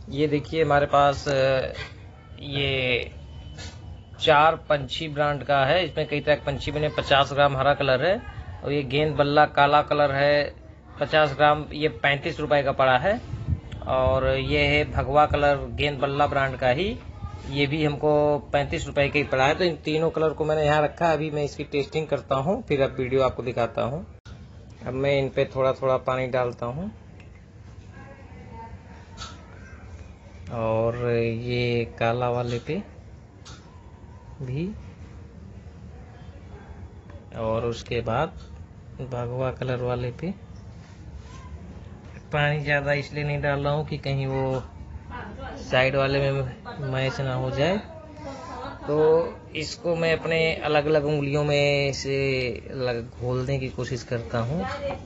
ये देखिए हमारे पास ये 4 पंछी ब्रांड का है। इसमें कई तरह के पंछी बने। 50 ग्राम हरा कलर है और ये गेंद बल्ला काला कलर है 50 ग्राम, ये 35 रुपए का पड़ा है। और ये है भगवा कलर गेंद बल्ला ब्रांड का ही, ये भी हमको 35 रुपए का ही पड़ा है। तो इन तीनों कलर को मैंने यहाँ रखा है। अभी मैं इसकी टेस्टिंग करता हूँ, फिर अब वीडियो आपको दिखाता हूँ। अब मैं इन पे थोड़ा थोड़ा पानी डालता हूँ और ये काला वाले पे भी, और उसके बाद भगवा कलर वाले पे। पानी ज़्यादा इसलिए नहीं डाल रहा हूँ कि कहीं वो साइड वाले में मैच ना हो जाए। तो इसको मैं अपने अलग अलग उंगलियों में से घोलने की कोशिश करता हूँ।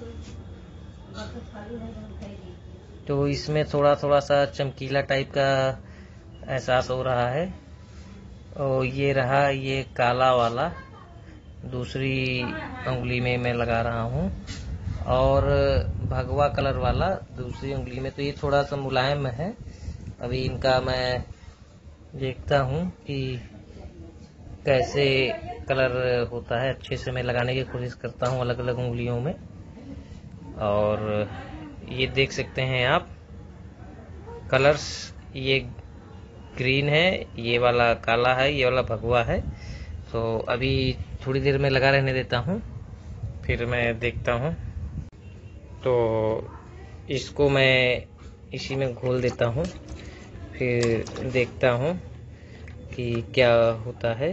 तो इसमें थोड़ा थोड़ा सा चमकीला टाइप का एहसास हो रहा है। और ये रहा ये काला वाला, दूसरी उंगली में मैं लगा रहा हूँ, और भगवा कलर वाला दूसरी उंगली में। तो ये थोड़ा सा मुलायम है। अभी इनका मैं देखता हूँ कि कैसे कलर होता है। अच्छे से मैं लगाने की कोशिश करता हूँ अलग अलग उंगलियों में। और ये देख सकते हैं आप कलर्स, ये ग्रीन है, ये वाला काला है, ये वाला भगवा है। तो अभी थोड़ी देर में लगा रहने देता हूँ, फिर मैं देखता हूँ। तो इसको मैं इसी में घोल देता हूँ, फिर देखता हूँ कि क्या होता है।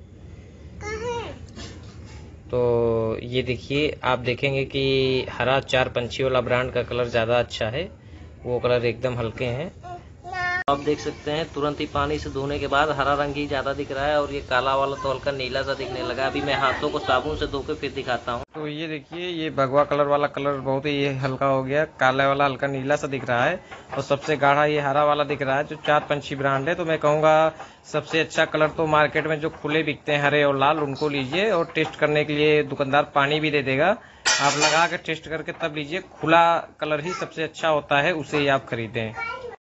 तो ये देखिए, आप देखेंगे कि हरा 4 पंछी वाला ब्रांड का कलर ज़्यादा अच्छा है, वो कलर एकदम हल्के हैं। आप देख सकते हैं तुरंत ही पानी से धोने के बाद हरा रंग ही ज्यादा दिख रहा है और ये काला वाला तो हल्का नीला सा दिखने लगा। अभी मैं हाथों को साबुन से धो के फिर दिखाता हूँ। तो ये देखिए, ये भगवा कलर वाला कलर बहुत ही हल्का हो गया, काला वाला हल्का नीला सा दिख रहा है और सबसे गाढ़ा ये हरा वाला दिख रहा है जो 4 पंछी ब्रांड है। तो मैं कहूँगा सबसे अच्छा कलर तो मार्केट में जो खुले बिकते हैं हरे और लाल, उनको लीजिए। और टेस्ट करने के लिए दुकानदार पानी भी दे देगा, आप लगा के टेस्ट करके तब लीजिए। खुला कलर ही सबसे अच्छा होता है, उसे ही आप खरीदें।